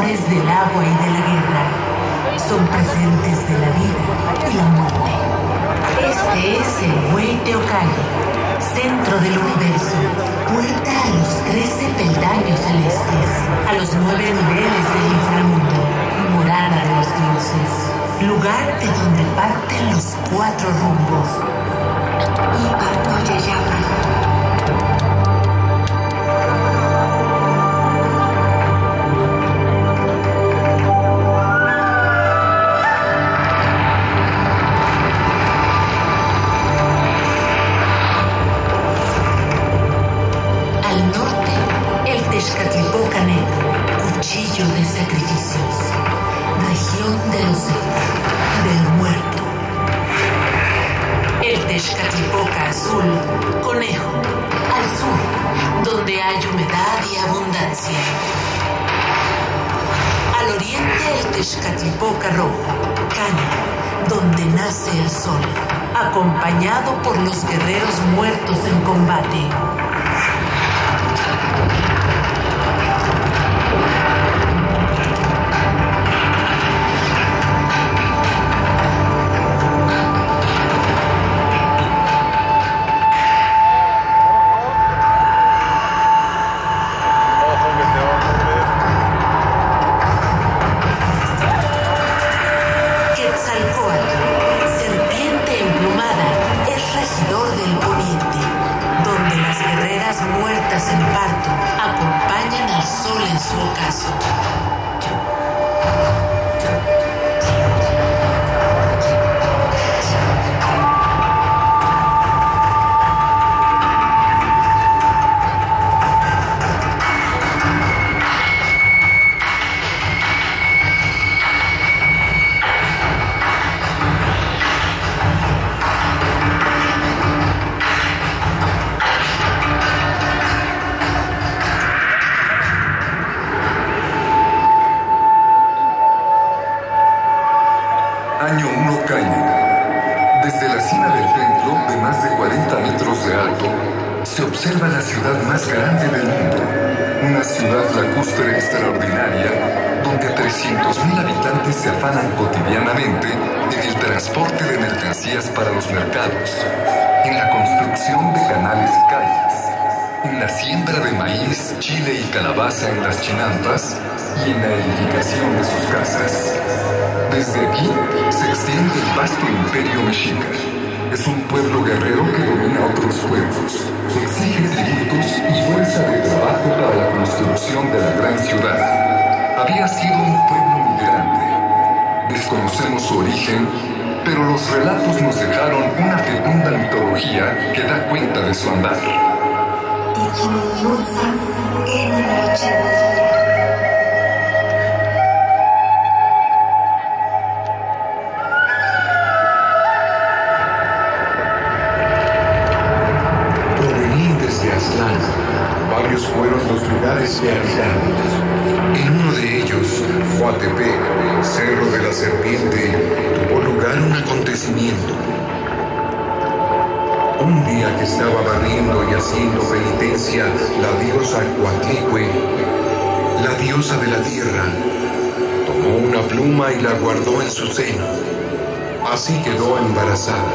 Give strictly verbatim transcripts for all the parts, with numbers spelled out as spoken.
dioses del agua y de la guerra. Son presentes de la vida y la muerte. Este es el Huehueteocalli, centro del universo, puerta a los trece peldaños celestes, a los nueve niveles del inframundo, morada de los dioses, lugar de donde parten los cuatro rumbos. Ipapoyayapa. Texcatlipoca Negro, cuchillo de sacrificios, región de los del muerto. El Texcatlipoca Azul, conejo, al sur, donde hay humedad y abundancia. Al oriente el Texcatlipoca Rojo, caña, donde nace el sol, acompañado por los guerreros muertos en combate. Serpiente emplumada, es regidor del poniente, donde las guerreras muertas en parto acompañan al sol en su ocaso. Año uno Caña. Desde la cima del templo, de más de cuarenta metros de alto, se observa la ciudad más grande del mundo. Una ciudad lacustre extraordinaria, donde trescientos mil habitantes se afanan cotidianamente en el transporte de mercancías para los mercados, en la construcción de canales y calles, en la siembra de maíz, chile y calabaza en las chinampas y en la edificación de sus casas. Desde aquí se extiende el vasto imperio mexica. Es un pueblo guerrero que domina otros pueblos, exige tributos y fuerza de trabajo para la construcción de la gran ciudad. Había sido un pueblo migrante. Desconocemos su origen, pero los relatos nos dejaron una fecunda mitología que da cuenta de su andar. Varios fueron los lugares que habitamos. En uno de ellos, Coatepec, Cerro de la Serpiente, tuvo lugar un acontecimiento. Un día que estaba barriendo y haciendo penitencia la diosa Coatlicue, la diosa de la tierra, tomó una pluma y la guardó en su seno. Así quedó embarazada.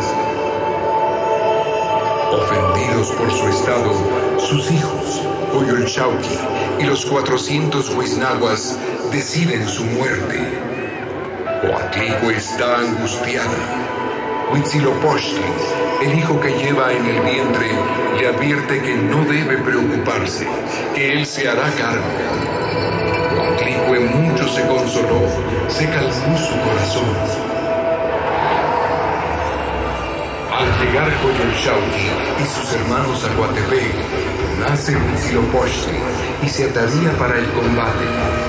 Ofendidos por su estado, sus hijos, Coyolxauhqui y los cuatrocientos huiznahuas, deciden su muerte. Coatlicue está angustiada. Huitzilopochtli, el hijo que lleva en el vientre, le advierte que no debe preocuparse, que él se hará cargo. Coatlicue mucho se consoló, se calmó su corazón. Al llegar Coyolxauhqui y sus hermanos a Coatepec, nace Huitzilopochtli y se ataría para el combate.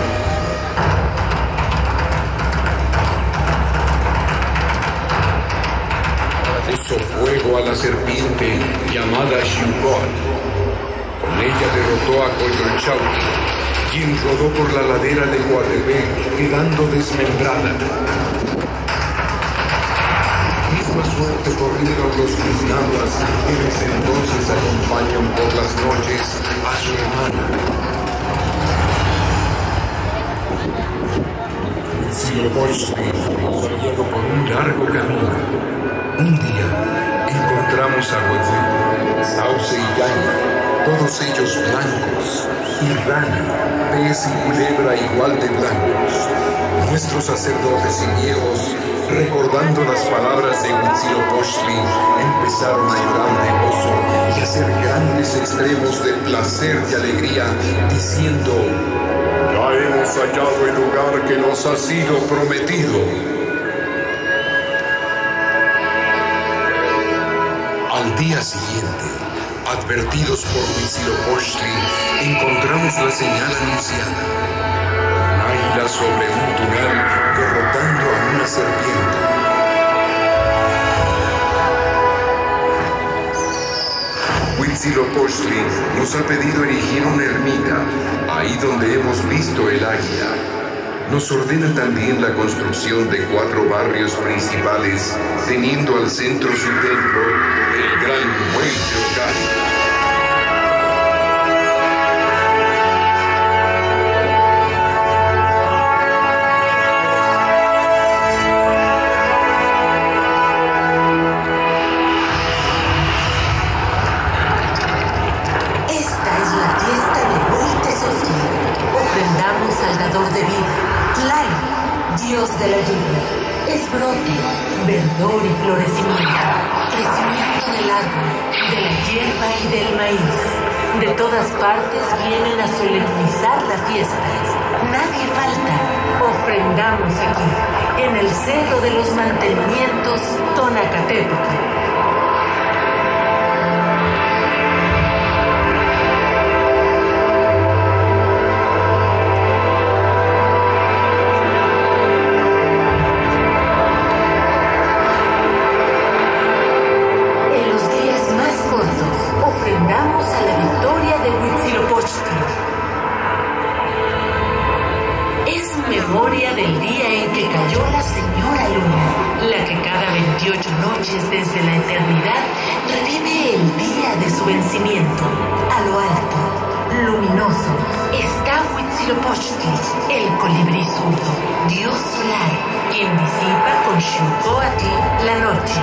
Puso fuego a la serpiente llamada Xiuhqua. Con ella derrotó a Coyolxauhqui, quien rodó por la ladera de Coatepec, quedando desmembrada. Suerte corrieron los huiznahuas que desde entonces acompañan por las noches a su hermana. Huitzilopochtli nos ha guiado por un largo camino. Un día encontramos a Huehuevo, Sauce y Yaña, todos ellos blancos, y Rana, pez y culebra igual de blancos. Nuestros sacerdotes y viejos, recordando las palabras de Huitzilopochtli, empezaron a llorar de gozo y a hacer grandes extremos de placer y alegría, diciendo: ya hemos hallado el lugar que nos ha sido prometido. Al día siguiente, advertidos por Huitzilopochtli, encontramos la señal anunciada: un águila sobre un tunal derrotando a una serpiente. Huitzilopochtli nos ha pedido erigir una ermita, ahí donde hemos visto el águila. Nos ordena también la construcción de cuatro barrios principales, teniendo al centro su templo, el Gran Hueyteocalli. Dios de la lluvia, es brote, verdor y florecimiento, crecimiento del árbol, de la hierba y del maíz. De todas partes vienen a solemnizar la fiesta. Nadie falta. Ofrendamos aquí, en el Cerro de los Mantenimientos, Tonacatepetl. Memoria del día en que cayó la señora Luna, la que cada veintiocho noches desde la eternidad revive el día de su vencimiento. A lo alto, luminoso, está Huitzilopochtli, el colibrí zurdo, dios solar, quien disipa con Xiuhpoatl la noche.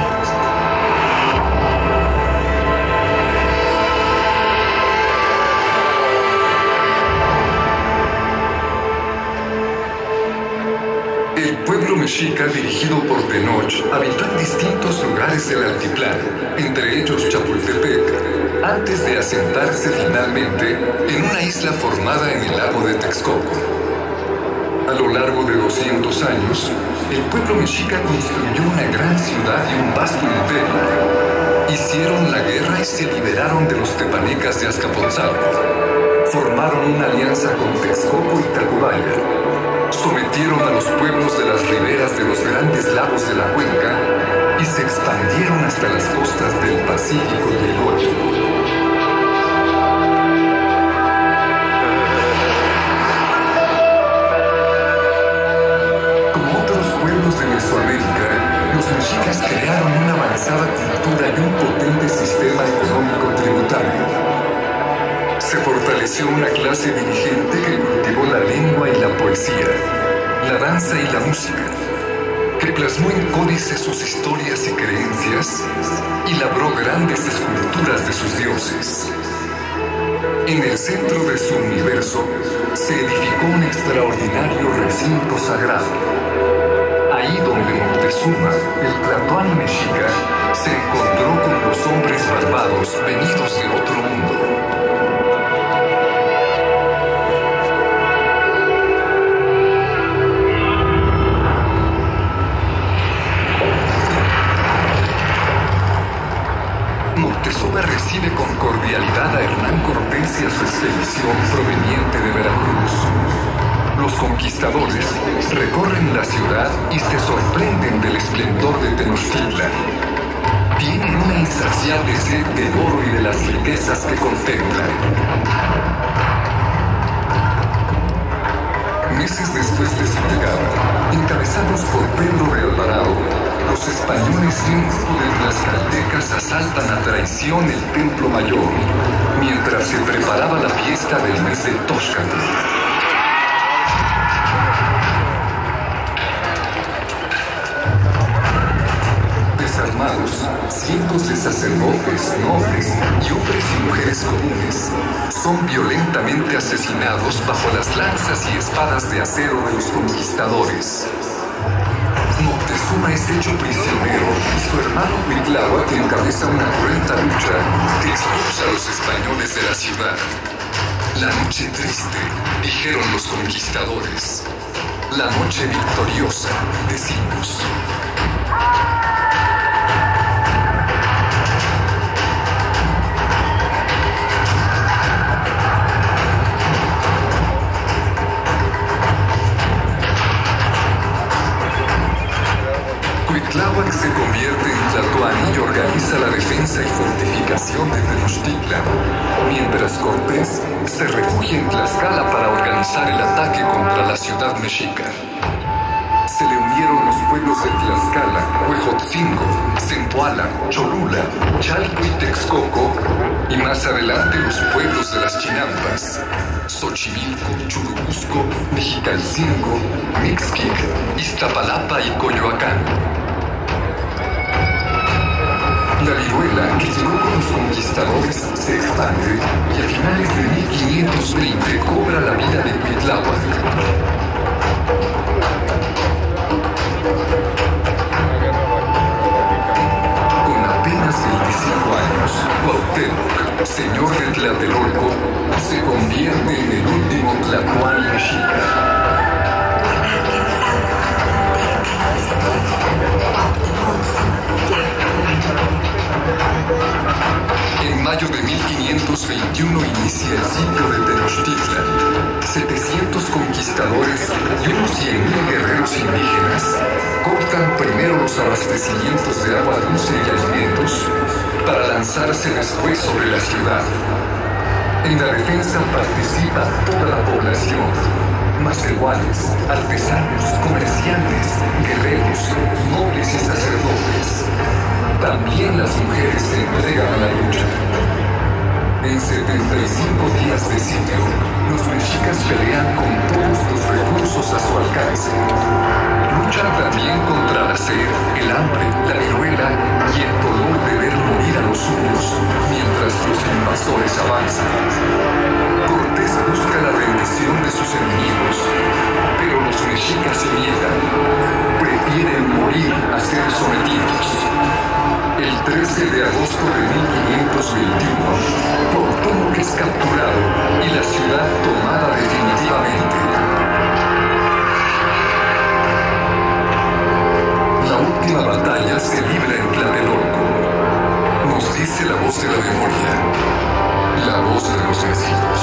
El pueblo mexica, dirigido por Tenoch, habitó en distintos lugares del altiplano, entre ellos Chapultepec, antes de asentarse finalmente en una isla formada en el lago de Texcoco. A lo largo de doscientos años, el pueblo mexica construyó una gran ciudad y un vasto imperio. Hicieron la guerra y se liberaron de los tepanecas de Azcapotzalco. Formaron una alianza con Texcoco y Tacubaya. Sometieron a los pueblos de las riberas de los grandes lagos de la cuenca y se expandieron hasta las costas del Pacífico y el Golfo. Como otros pueblos de Mesoamérica, los mexicas crearon una avanzada cultura y un potente sistema económico tributario. Se fortaleció una clase dirigente que cultivó la lengua y la poesía, la danza y la música, que plasmó en códices sus historias y creencias y labró grandes esculturas de sus dioses. En el centro de su universo se edificó un extraordinario recinto sagrado. Ahí donde Moctezuma, el Tlatoani mexica, se encontró con los hombres barbados venidos de otro mundo. Moctezuma recibe con cordialidad a Hernán Cortés y a su expedición proveniente de Veracruz. Los conquistadores recorren la ciudad y se sorprenden del esplendor de Tenochtitlan. Tienen una insaciable sed del oro y de las riquezas que contemplan. Meses después de su llegada, encabezados por Pedro de Alvarado, los españoles y un grupo de tlaxcaltecas asaltan a traición el Templo Mayor, mientras se preparaba la fiesta del mes de Tóxcatl. desplomados, cientos de sacerdotes, nobles y hombres y mujeres comunes son violentamente asesinados bajo las lanzas y espadas de acero de los conquistadores. Moctezuma es hecho prisionero y su hermano Cuitláhuac encabeza una cruenta lucha que expulsa a los españoles de la ciudad. La noche triste, dijeron los conquistadores. La noche victoriosa, decimos. Cuitláhuac se convierte en Tlatoani y organiza la defensa y fortificación de Tenochtitlan, mientras Cortés se refugia en Tlaxcala para organizar el ataque contra la ciudad mexica. Se le unieron los pueblos de Tlaxcala, Huejotzingo, Zempoala, Cholula, Chalco y Texcoco, y más adelante los pueblos de las Chinampas, Xochimilco, Churubusco, Mexicalcingo, Mixquic, Iztapalapa y Coyoacán. La viruela que llegó con los conquistadores se expande y a finales de mil quinientos veinte cobra la vida de Cuitláhuac. Con apenas veinticinco años, Cuauhtémoc, señor de Tlatelolco, se convierte en el último Tlatoani mexica. En mayo de mil quinientos veintiuno inicia el sitio de Tenochtitlan. setecientos conquistadores y unos cien mil guerreros indígenas cortan primero los abastecimientos de agua dulce y alimentos para lanzarse después sobre la ciudad. En la defensa participa toda la población, masquehuales, artesanos, comerciantes, guerreros, nobles y sacerdotes. También las mujeres se entregan a la lucha. En setenta y cinco días de sitio, los mexicas pelean con todos los recursos a su alcance. Luchan también contra la sed, el hambre, la viruela y el dolor de ver morir a los suyos mientras los invasores avanzan. Cortés busca la rendición de sus enemigos, pero los mexicas se niegan. Prefieren morir a ser sometidos. El trece de agosto de mil quinientos veintiuno, Cuauhtémoc es capturado y la ciudad tomada definitivamente. La última batalla se libra en Tlatelolco. Nos dice la voz de la memoria, la voz de los nacidos.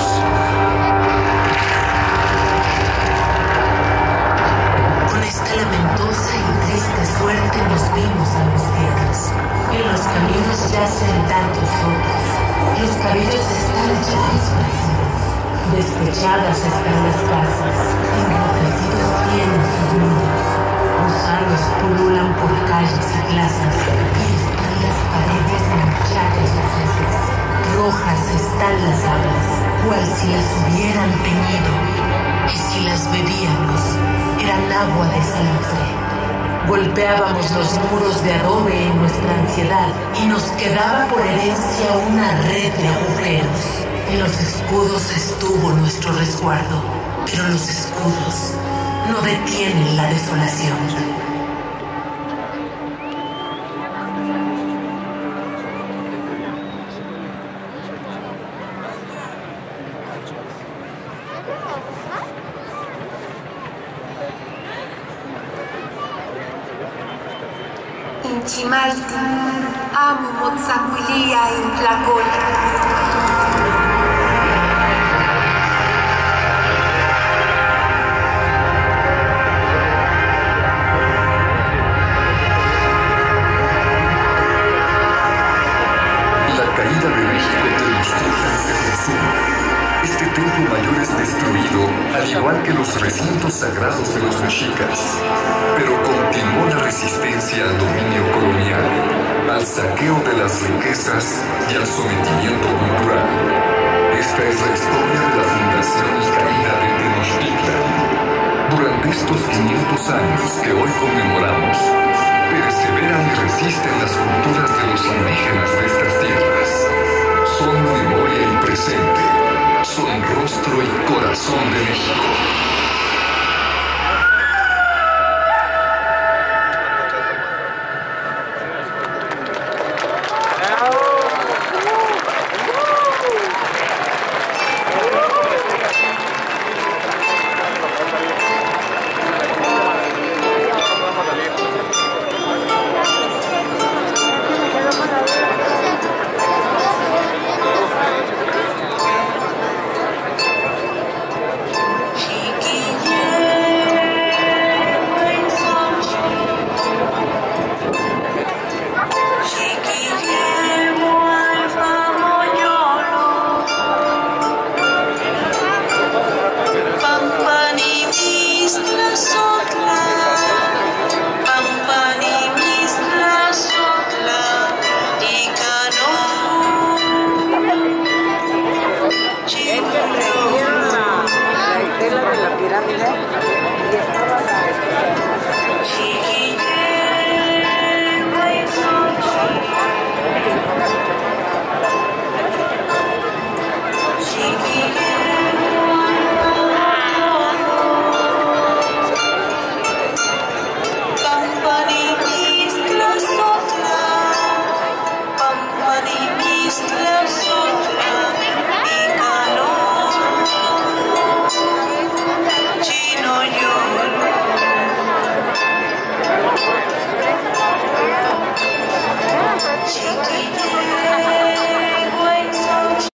Con esta lamentosa y triste suerte nos vimos angustiados. En los caminos yacen tantos otros. Los cabellos están ya esparcidos. Despechadas están las casas. Engrotecidos tienen sus nidos. Gusanos pululan por calles y plazas. Y están las paredes manchadas de heces. Rojas están las aguas, cual si las hubieran teñido. Y si las bebíamos, eran agua de salitre. Golpeábamos los muros de adobe en nuestra ansiedad y nos quedaba por herencia una red de agujeros. En los escudos estuvo nuestro resguardo, pero los escudos no detienen la desolación. Inchimalti, amo motzacuilia in tlacol. La caída de México Tenochtitlan se consuma. Este templo mayor es destruido, al igual que los recintos sagrados de los mexicas. Pero continuó la resistencia al dominio colonial, al saqueo de las riquezas y al sometimiento cultural. Esta es la historia de la fundación y caída de Tenochtitlan. Durante estos quinientos años que hoy conmemoramos, perseveran y resisten las culturas de los indígenas de estas tierras. Son memoria y presente, son rostro y corazón de México.